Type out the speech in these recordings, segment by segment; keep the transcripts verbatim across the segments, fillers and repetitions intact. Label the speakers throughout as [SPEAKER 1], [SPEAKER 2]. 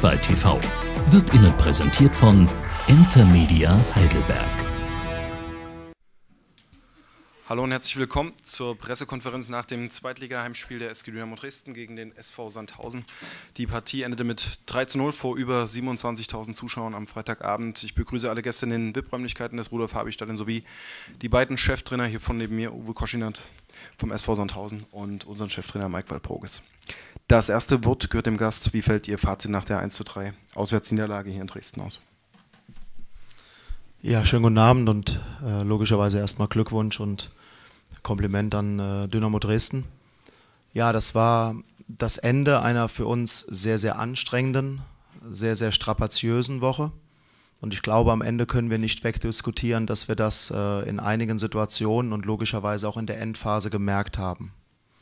[SPEAKER 1] Handball T V wird Ihnen präsentiert von Enter Media Heidelberg.
[SPEAKER 2] Hallo und herzlich willkommen zur Pressekonferenz nach dem Zweitliga-Heimspiel der S G Dynamo Dresden gegen den S V Sandhausen. Die Partie endete mit drei zu null vor über siebenundzwanzigtausend Zuschauern am Freitagabend. Ich begrüße alle Gäste in den V I P-Räumlichkeiten des Rudolf-Habich-Stadions sowie die beiden Cheftrainer hier von neben mir, Uwe Koschinat vom S V Sandhausen und unseren Cheftrainer Mike Walpurgis. Das erste Wort gehört dem Gast. Wie fällt Ihr Fazit nach der eins zu drei Auswärtsniederlage hier in Dresden aus?
[SPEAKER 3] Ja, schönen guten Abend und äh, logischerweise erstmal Glückwunsch und Kompliment an äh, Dynamo Dresden. Ja, das war das Ende einer für uns sehr, sehr anstrengenden, sehr, sehr strapaziösen Woche. Und ich glaube, am Ende können wir nicht wegdiskutieren, dass wir das äh, in einigen Situationen und logischerweise auch in der Endphase gemerkt haben.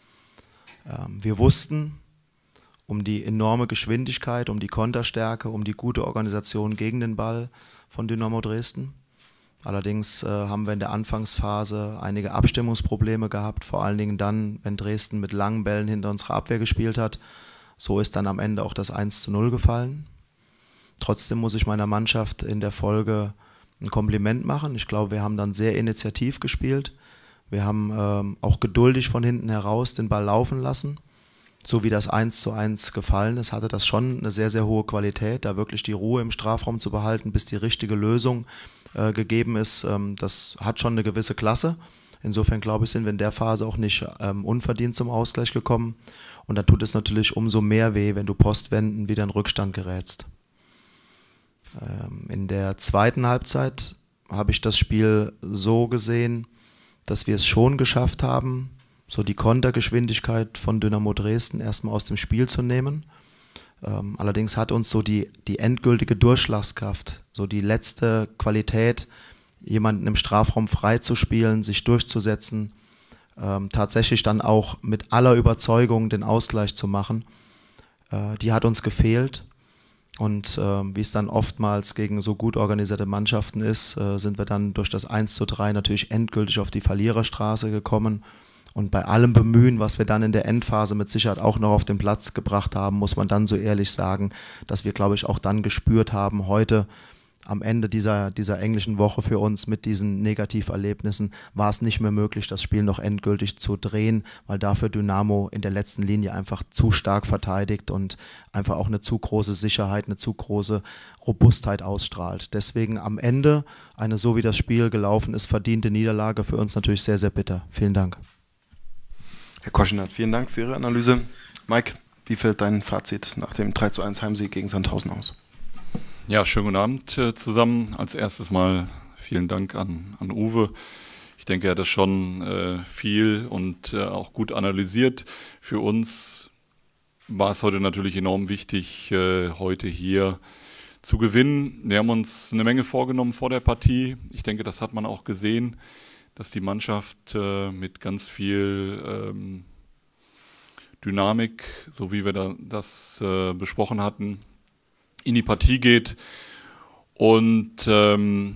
[SPEAKER 3] Ähm, wir wussten um die enorme Geschwindigkeit, um die Konterstärke, um die gute Organisation gegen den Ball von Dynamo Dresden. Allerdings äh, haben wir in der Anfangsphase einige Abstimmungsprobleme gehabt, vor allen Dingen dann, wenn Dresden mit langen Bällen hinter unserer Abwehr gespielt hat. So ist dann am Ende auch das eins zu null gefallen. Trotzdem muss ich meiner Mannschaft in der Folge ein Kompliment machen. Ich glaube, wir haben dann sehr initiativ gespielt. Wir haben ähm, auch geduldig von hinten heraus den Ball laufen lassen. So wie das eins zu eins gefallen ist, hatte das schon eine sehr, sehr hohe Qualität, da wirklich die Ruhe im Strafraum zu behalten, bis die richtige Lösung äh, gegeben ist. Ähm, das hat schon eine gewisse Klasse. Insofern glaube ich, sind wir in der Phase auch nicht ähm, unverdient zum Ausgleich gekommen. Und dann tut es natürlich umso mehr weh, wenn du postwendend wieder in Rückstand gerätst. Ähm, in der zweiten Halbzeit habe ich das Spiel so gesehen, dass wir es schon geschafft haben, so die Kontergeschwindigkeit von Dynamo Dresden erstmal aus dem Spiel zu nehmen. Ähm, allerdings hat uns so die, die endgültige Durchschlagskraft, so die letzte Qualität, jemanden im Strafraum frei zu spielen, sich durchzusetzen, ähm, tatsächlich dann auch mit aller Überzeugung den Ausgleich zu machen, äh, die hat uns gefehlt. Und äh, wie es dann oftmals gegen so gut organisierte Mannschaften ist, äh, sind wir dann durch das eins zu drei natürlich endgültig auf die Verliererstraße gekommen. Und bei allem Bemühen, was wir dann in der Endphase mit Sicherheit auch noch auf den Platz gebracht haben, muss man dann so ehrlich sagen, dass wir, glaube ich, auch dann gespürt haben, heute am Ende dieser, dieser englischen Woche für uns mit diesen Negativerlebnissen war es nicht mehr möglich, das Spiel noch endgültig zu drehen, weil dafür Dynamo in der letzten Linie einfach zu stark verteidigt und einfach auch eine zu große Sicherheit, eine zu große Robustheit ausstrahlt. Deswegen am Ende eine, so wie das Spiel gelaufen ist, verdiente Niederlage für uns natürlich sehr, sehr bitter. Vielen Dank.
[SPEAKER 2] Herr Koschinat, vielen Dank für Ihre Analyse. Mike, wie fällt dein Fazit nach dem drei zu eins Heimsieg gegen Sandhausen aus?
[SPEAKER 4] Ja, schönen guten Abend äh, zusammen. Als erstes mal vielen Dank an, an Uwe. Ich denke, er hat das schon äh, viel und äh, auch gut analysiert. Für uns war es heute natürlich enorm wichtig, äh, heute hier zu gewinnen. Wir haben uns eine Menge vorgenommen vor der Partie. Ich denke, das hat man auch gesehen, dass die Mannschaft äh, mit ganz viel ähm, Dynamik, so wie wir da, das äh, besprochen hatten, in die Partie geht und ähm,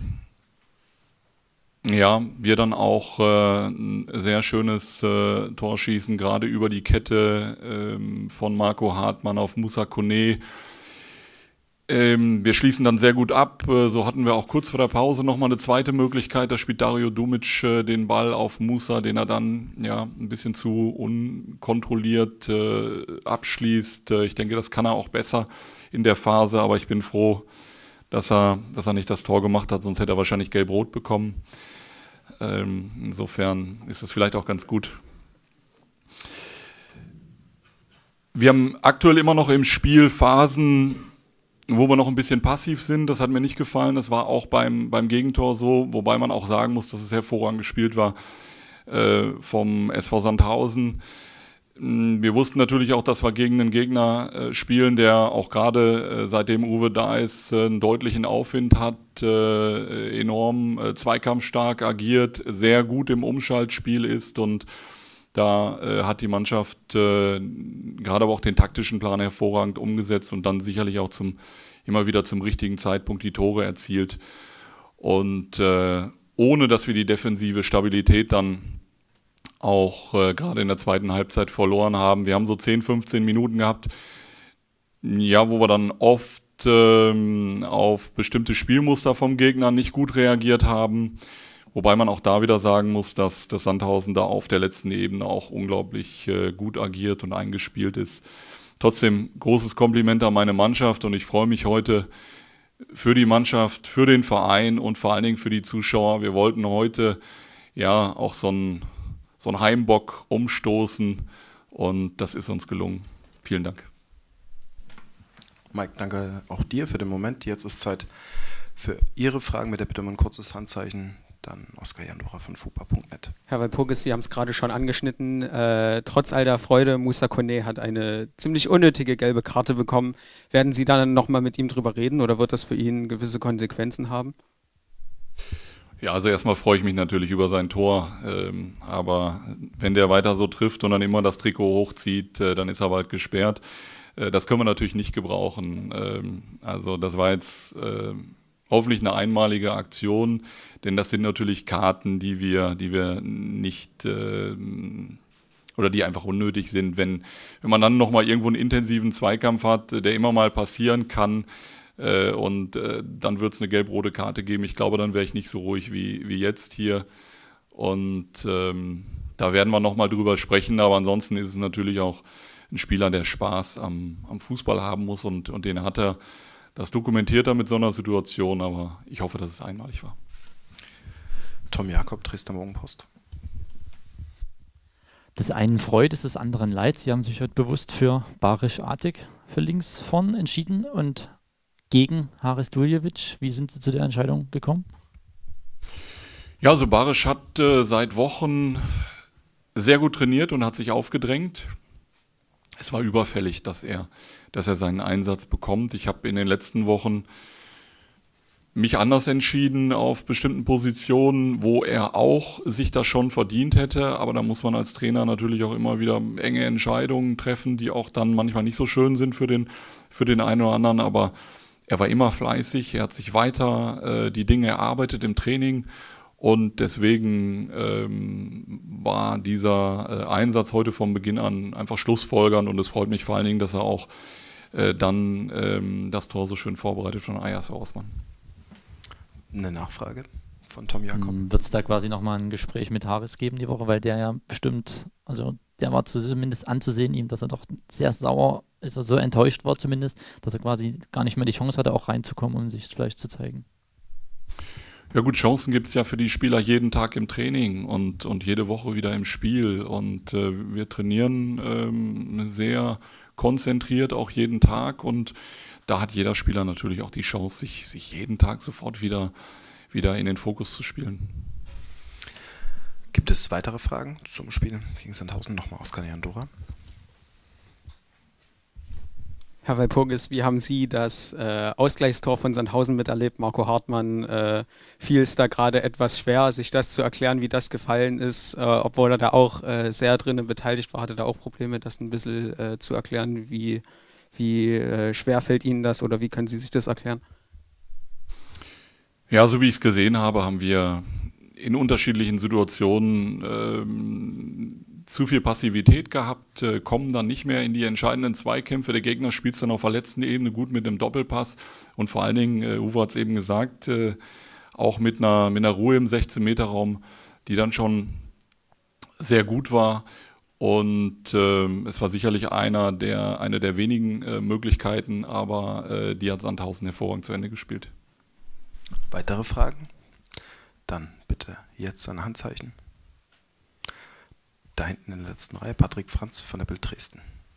[SPEAKER 4] ja, wir dann auch äh, ein sehr schönes äh, Tor schießen, gerade über die Kette äh, von Marco Hartmann auf Moussa Kone. Ähm, wir schließen dann sehr gut ab, äh, so hatten wir auch kurz vor der Pause nochmal eine zweite Möglichkeit, da spielt Dario Dumic äh, den Ball auf Moussa, den er dann ja ein bisschen zu unkontrolliert äh, abschließt. Äh, ich denke, das kann er auch besser in der Phase, aber ich bin froh, dass er, dass er nicht das Tor gemacht hat, sonst hätte er wahrscheinlich gelb-rot bekommen. Ähm, insofern ist es vielleicht auch ganz gut. Wir haben aktuell immer noch im Spiel Phasen, wo wir noch ein bisschen passiv sind. Das hat mir nicht gefallen. Das war auch beim, beim Gegentor so, wobei man auch sagen muss, dass es hervorragend gespielt war äh, vom S V Sandhausen. Wir wussten natürlich auch, dass wir gegen einen Gegner äh, spielen, der auch gerade äh, seitdem Uwe da ist, äh, einen deutlichen Aufwind hat, äh, enorm äh, zweikampfstark agiert, sehr gut im Umschaltspiel ist und da äh, hat die Mannschaft äh, gerade aber auch den taktischen Plan hervorragend umgesetzt und dann sicherlich auch zum, immer wieder zum richtigen Zeitpunkt die Tore erzielt. Und äh, ohne dass wir die defensive Stabilität dann auch äh, gerade in der zweiten Halbzeit verloren haben. Wir haben so zehn, fünfzehn Minuten gehabt, ja, wo wir dann oft ähm, auf bestimmte Spielmuster vom Gegner nicht gut reagiert haben. Wobei man auch da wieder sagen muss, dass das Sandhausen da auf der letzten Ebene auch unglaublich äh, gut agiert und eingespielt ist. Trotzdem großes Kompliment an meine Mannschaft und ich freue mich heute für die Mannschaft, für den Verein und vor allen Dingen für die Zuschauer. Wir wollten heute ja auch so einen so einen Heimbock umstoßen und das ist uns gelungen. Vielen Dank.
[SPEAKER 2] Mike, danke auch dir für den Moment. Jetzt ist Zeit für Ihre Fragen mit der Bitte um ein kurzes Handzeichen. Dann Oskar Jandora von fupa punkt net.
[SPEAKER 5] Herr Walpurgis, Sie haben es gerade schon angeschnitten. Äh, trotz all der Freude, Moussa Kone hat eine ziemlich unnötige gelbe Karte bekommen. Werden Sie dann nochmal mit ihm drüber reden oder wird das für ihn gewisse Konsequenzen haben?
[SPEAKER 4] Ja, also erstmal freue ich mich natürlich über sein Tor, ähm, aber wenn der weiter so trifft und dann immer das Trikot hochzieht, äh, dann ist er bald gesperrt. Äh, das können wir natürlich nicht gebrauchen. Ähm, also das war jetzt äh, hoffentlich eine einmalige Aktion, denn das sind natürlich Karten, die wir, die wir nicht äh, oder die einfach unnötig sind. Wenn, wenn man dann nochmal irgendwo einen intensiven Zweikampf hat, der immer mal passieren kann, Äh, und äh, dann wird es eine gelb-rote Karte geben. Ich glaube, dann wäre ich nicht so ruhig wie, wie jetzt hier. Und ähm, da werden wir nochmal drüber sprechen. Aber ansonsten ist es natürlich auch ein Spieler, der Spaß am, am Fußball haben muss. Und, und den hat er. Das dokumentiert er mit so einer Situation. Aber ich hoffe, dass es einmalig war.
[SPEAKER 2] Tom Jakob, Dresdner Morgenpost.
[SPEAKER 6] Des einen freut, ist des anderen leid. Sie haben sich heute bewusst für Barisch Atik für links vorn entschieden und gegen Haris Duljevic. Wie sind Sie zu der Entscheidung gekommen?
[SPEAKER 4] Ja, also Barisch hat äh, seit Wochen sehr gut trainiert und hat sich aufgedrängt. Es war überfällig, dass er, dass er seinen Einsatz bekommt. Ich habe in den letzten Wochen mich anders entschieden auf bestimmten Positionen, wo er auch sich das schon verdient hätte. Aber da muss man als Trainer natürlich auch immer wieder enge Entscheidungen treffen, die auch dann manchmal nicht so schön sind für den, für den einen oder anderen. Aber er war immer fleißig, er hat sich weiter äh, die Dinge erarbeitet im Training und deswegen ähm, war dieser äh, Einsatz heute von Beginn an einfach schlussfolgernd und es freut mich vor allen Dingen, dass er auch äh, dann ähm, das Tor so schön vorbereitet von Ayas Ausmann.
[SPEAKER 2] Eine Nachfrage von Tom Jakob.
[SPEAKER 6] Wird es da quasi nochmal ein Gespräch mit Haris geben die Woche, weil der ja bestimmt, also der war zumindest anzusehen ihm, dass er doch sehr sauer ist, also so enttäuscht war zumindest, dass er quasi gar nicht mehr die Chance hatte, auch reinzukommen, um sich vielleicht zu zeigen.
[SPEAKER 4] Ja gut, Chancen gibt es ja für die Spieler jeden Tag im Training und, und jede Woche wieder im Spiel und äh, wir trainieren ähm, sehr konzentriert auch jeden Tag und da hat jeder Spieler natürlich auch die Chance, sich, sich jeden Tag sofort wieder, wieder in den Fokus zu spielen.
[SPEAKER 2] Gibt es weitere Fragen zum Spiel gegen Sandhausen? Nochmal Oskar Jandora.
[SPEAKER 5] Herr Walpurgis, wie haben Sie das äh, Ausgleichstor von Sandhausen miterlebt? Marco Hartmann äh, fiel es da gerade etwas schwer, sich das zu erklären, wie das gefallen ist, äh, obwohl er da auch äh, sehr drinnen beteiligt war, hatte da auch Probleme, das ein bisschen äh, zu erklären. Wie, wie äh, schwer fällt Ihnen das oder wie können Sie sich das erklären?
[SPEAKER 4] Ja, so wie ich es gesehen habe, haben wir in unterschiedlichen Situationen ähm, zu viel Passivität gehabt, äh, kommen dann nicht mehr in die entscheidenden Zweikämpfe. Der Gegner spielt es dann auf der letzten Ebene gut mit dem Doppelpass und vor allen Dingen, äh, Uwe hat es eben gesagt, äh, auch mit einer, mit einer Ruhe im sechzehn Meter Raum, die dann schon sehr gut war. Und äh, es war sicherlich einer der, eine der wenigen äh, Möglichkeiten, aber äh, die hat Sandhausen hervorragend zu Ende gespielt.
[SPEAKER 2] Weitere Fragen? Dann bitte jetzt ein Handzeichen. Da hinten in der letzten Reihe, Patrick Franz von der Bild Dresden.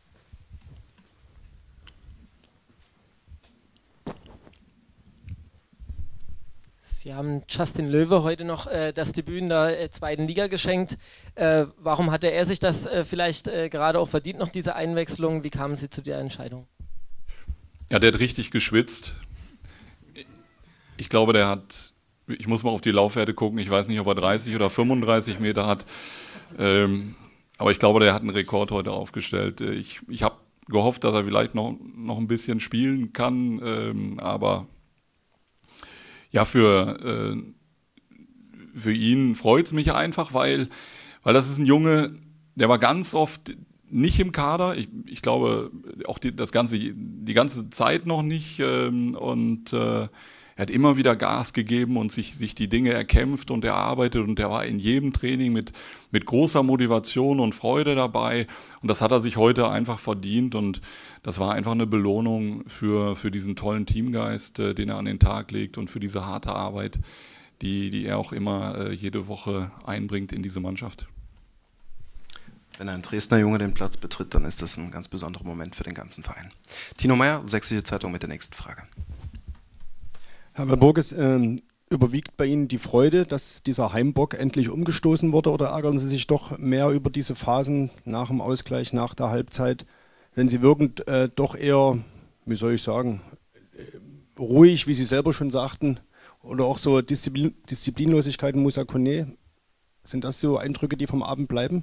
[SPEAKER 7] Sie haben Justin Löwe heute noch äh, das Debüt in der äh, zweiten Liga geschenkt. Äh, warum hatte er sich das äh, vielleicht äh, gerade auch verdient, noch diese Einwechslung? Wie kamen Sie zu der Entscheidung?
[SPEAKER 4] Ja, der hat richtig geschwitzt. Ich glaube, der hat, ich muss mal auf die Laufwerte gucken, ich weiß nicht, ob er dreißig oder fünfunddreißig Meter hat. Ähm, aber ich glaube, der hat einen Rekord heute aufgestellt. Ich, ich habe gehofft, dass er vielleicht noch, noch ein bisschen spielen kann, ähm, aber ja, für, äh, für ihn freut es mich einfach, weil, weil das ist ein Junge, der war ganz oft nicht im Kader. Ich, ich glaube, auch die, das ganze, die ganze Zeit noch nicht. Ähm, und äh, er hat immer wieder Gas gegeben und sich, sich die Dinge erkämpft und erarbeitet. Und er war in jedem Training mit, mit großer Motivation und Freude dabei. Und das hat er sich heute einfach verdient. Und das war einfach eine Belohnung für, für diesen tollen Teamgeist, äh, den er an den Tag legt und für diese harte Arbeit, die, die er auch immer äh, jede Woche einbringt in diese Mannschaft.
[SPEAKER 2] Wenn ein Dresdner Junge den Platz betritt, dann ist das ein ganz besonderer Moment für den ganzen Verein. Tino Meyer, Sächsische Zeitung mit der nächsten Frage.
[SPEAKER 8] Herr Walpurgis, ähm, überwiegt bei Ihnen die Freude, dass dieser Heimbock endlich umgestoßen wurde, oder ärgern Sie sich doch mehr über diese Phasen nach dem Ausgleich, nach der Halbzeit? Denn Sie wirken äh, doch eher, wie soll ich sagen, äh, ruhig, wie Sie selber schon sagten, oder auch so Disziplin Disziplinlosigkeit in Moussa Kone. Sind das so Eindrücke, die vom Abend bleiben?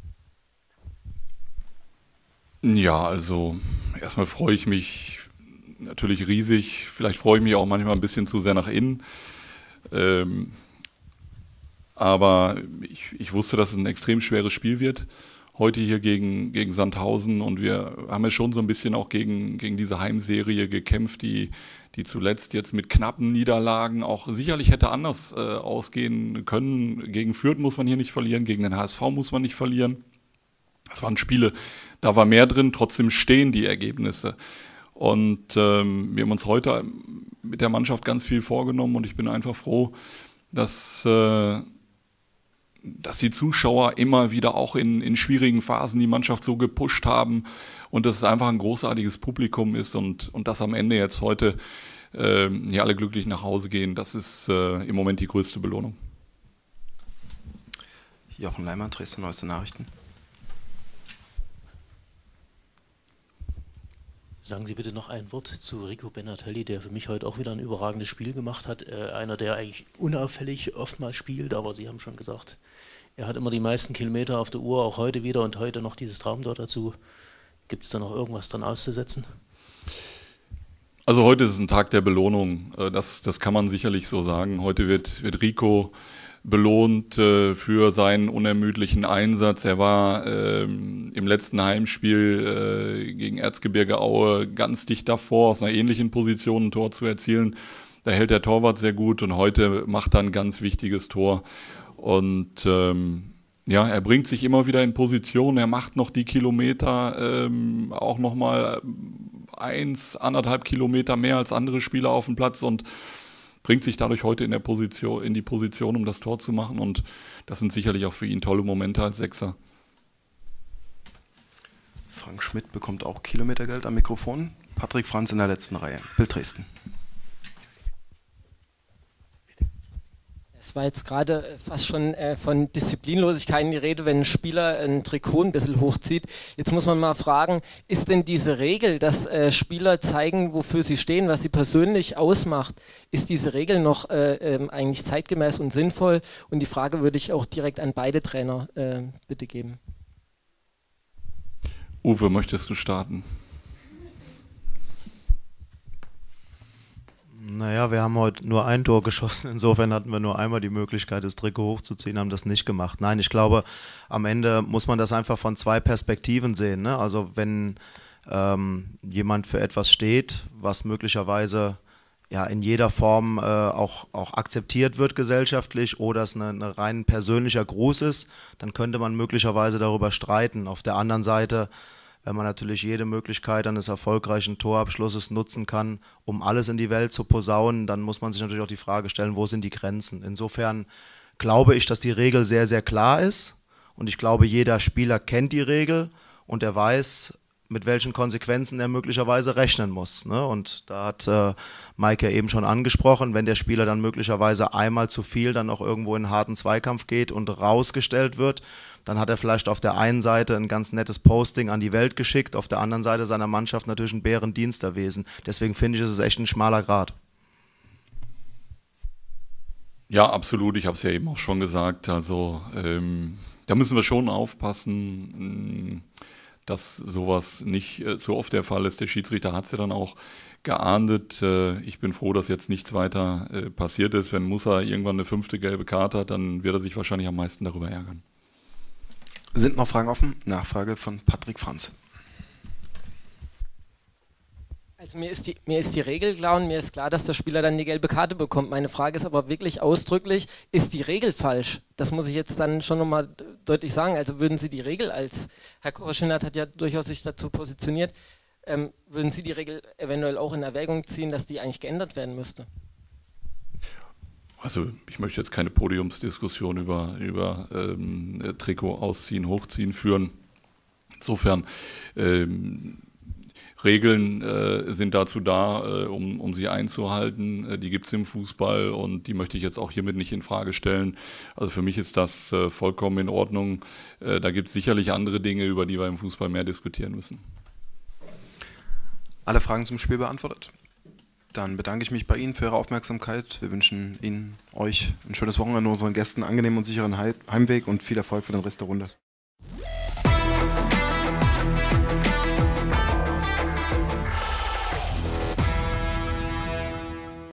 [SPEAKER 4] Ja, also erstmal freue ich mich natürlich riesig. Vielleicht freue ich mich auch manchmal ein bisschen zu sehr nach innen. Ähm, aber ich, ich wusste, dass es ein extrem schweres Spiel wird. Heute hier gegen, gegen Sandhausen. Und wir haben ja schon so ein bisschen auch gegen, gegen diese Heimserie gekämpft, die, die zuletzt jetzt mit knappen Niederlagen auch sicherlich hätte anders äh, ausgehen können. Gegen Fürth muss man hier nicht verlieren, gegen den H S V muss man nicht verlieren. Das waren Spiele, da war mehr drin, trotzdem stehen die Ergebnisse. Und ähm, wir haben uns heute mit der Mannschaft ganz viel vorgenommen und ich bin einfach froh, dass, äh, dass die Zuschauer immer wieder auch in, in schwierigen Phasen die Mannschaft so gepusht haben und dass es einfach ein großartiges Publikum ist und, und dass am Ende jetzt heute äh, hier alle glücklich nach Hause gehen. Das ist äh, im Moment die größte Belohnung.
[SPEAKER 2] Jochen Leimann, Dresden Neueste Nachrichten.
[SPEAKER 9] Sagen Sie bitte noch ein Wort zu Rico Benatelli, der für mich heute auch wieder ein überragendes Spiel gemacht hat. Äh, einer, der eigentlich unauffällig oftmals spielt, aber Sie haben schon gesagt, er hat immer die meisten Kilometer auf der Uhr, auch heute wieder und heute noch dieses Traumtor dazu. Gibt es da noch irgendwas dran auszusetzen?
[SPEAKER 4] Also heute ist ein Tag der Belohnung, das, das kann man sicherlich so sagen. Heute wird, wird Rico belohnt äh, für seinen unermüdlichen Einsatz. Er war ähm, im letzten Heimspiel äh, gegen Erzgebirge Aue ganz dicht davor, aus einer ähnlichen Position ein Tor zu erzielen. Da hält der Torwart sehr gut und heute macht er ein ganz wichtiges Tor. Und ähm, ja, er bringt sich immer wieder in Position, er macht noch die Kilometer, ähm, auch nochmal eins, anderthalb Kilometer mehr als andere Spieler auf dem Platz und bringt sich dadurch heute in, der Position, in die Position, um das Tor zu machen. Und das sind sicherlich auch für ihn tolle Momente als Sechser.
[SPEAKER 2] Frank Schmidt bekommt auch Kilometergeld am Mikrofon. Patrick Franz in der letzten Reihe. Bild Dresden.
[SPEAKER 7] Es war jetzt gerade fast schon äh, von Disziplinlosigkeit die Rede, wenn ein Spieler ein Trikot ein bisschen hochzieht. Jetzt muss man mal fragen, ist denn diese Regel, dass äh, Spieler zeigen, wofür sie stehen, was sie persönlich ausmacht, ist diese Regel noch äh, äh, eigentlich zeitgemäß und sinnvoll? Und die Frage würde ich auch direkt an beide Trainer äh, bitte geben.
[SPEAKER 4] Uwe, möchtest du starten?
[SPEAKER 3] Naja, wir haben heute nur ein Tor geschossen, insofern hatten wir nur einmal die Möglichkeit, das Trikot hochzuziehen, haben das nicht gemacht. Nein, ich glaube, am Ende muss man das einfach von zwei Perspektiven sehen, ne? Also wenn ähm, jemand für etwas steht, was möglicherweise ja in jeder Form äh, auch, auch akzeptiert wird gesellschaftlich oder es ein rein persönlicher Gruß ist, dann könnte man möglicherweise darüber streiten. Auf der anderen Seite, wenn man natürlich jede Möglichkeit eines erfolgreichen Torabschlusses nutzen kann, um alles in die Welt zu posaunen, dann muss man sich natürlich auch die Frage stellen, wo sind die Grenzen? Insofern glaube ich, dass die Regel sehr, sehr klar ist und ich glaube, jeder Spieler kennt die Regel und er weiß, mit welchen Konsequenzen er möglicherweise rechnen muss, ne? Und da hat äh, Mike ja eben schon angesprochen, wenn der Spieler dann möglicherweise einmal zu viel dann auch irgendwo in einen harten Zweikampf geht und rausgestellt wird, dann hat er vielleicht auf der einen Seite ein ganz nettes Posting an die Welt geschickt, auf der anderen Seite seiner Mannschaft natürlich einen Bärendienst erwiesen. Deswegen finde ich, ist es echt ein schmaler Grat.
[SPEAKER 4] Ja, absolut. Ich habe es ja eben auch schon gesagt. Also ähm, da müssen wir schon aufpassen, dass sowas nicht äh, so oft der Fall ist. Der Schiedsrichter hat es ja dann auch geahndet. Äh, ich bin froh, dass jetzt nichts weiter äh, passiert ist. Wenn Moussa irgendwann eine fünfte gelbe Karte hat, dann wird er sich wahrscheinlich am meisten darüber ärgern.
[SPEAKER 2] Sind noch Fragen offen? Nachfrage von Patrick Franz.
[SPEAKER 7] Also mir ist, die, mir ist die Regel klar und mir ist klar, dass der Spieler dann die gelbe Karte bekommt. Meine Frage ist aber wirklich ausdrücklich, ist die Regel falsch? Das muss ich jetzt dann schon nochmal deutlich sagen. Also würden Sie die Regel als, Herr Kovaschinat hat ja durchaus sich dazu positioniert, ähm, würden Sie die Regel eventuell auch in Erwägung ziehen, dass die eigentlich geändert werden müsste?
[SPEAKER 4] Also ich möchte jetzt keine Podiumsdiskussion über, über ähm, Trikot ausziehen, hochziehen führen. Insofern ähm, Regeln äh, sind dazu da, äh, um, um sie einzuhalten. Äh, die gibt es im Fußball und die möchte ich jetzt auch hiermit nicht in Frage stellen. Also für mich ist das äh, vollkommen in Ordnung. Äh, da gibt es sicherlich andere Dinge, über die wir im Fußball mehr diskutieren müssen.
[SPEAKER 2] Alle Fragen zum Spiel beantwortet? Dann bedanke ich mich bei Ihnen für Ihre Aufmerksamkeit. Wir wünschen Ihnen, euch ein schönes Wochenende, unseren Gästen einen angenehmen und sicheren Heimweg und viel Erfolg für den Rest der Runde.